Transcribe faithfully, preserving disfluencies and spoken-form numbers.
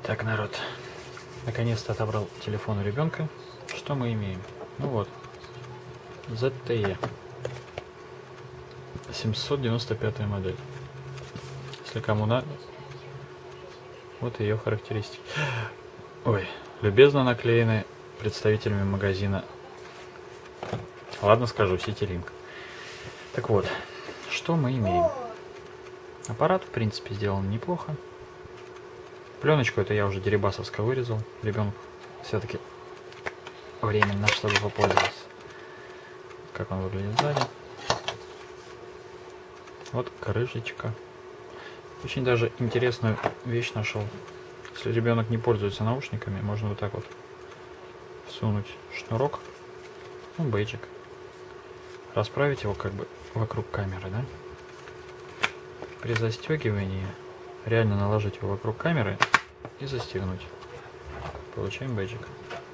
Так, народ, наконец-то отобрал телефон у ребенка. Что мы имеем? Ну вот, зет тэ и семьсот девяносто пятая модель. Если кому надо, вот ее характеристики. Ой, любезно наклеены представителями магазина. Ладно, скажу, Citilink. Так вот, что мы имеем? Аппарат, в принципе, сделан неплохо. Пленочку это я уже дерибасовско вырезал. Ребенку все-таки временно, чтобы попользоваться. Как он выглядит сзади. Вот крышечка. Очень даже интересную вещь нашел. Если ребенок не пользуется наушниками, можно вот так вот всунуть шнурок, ну, бейджик, расправить его как бы вокруг камеры, да? При застегивании реально наложить его вокруг камеры и застегнуть. Получаем бейджик.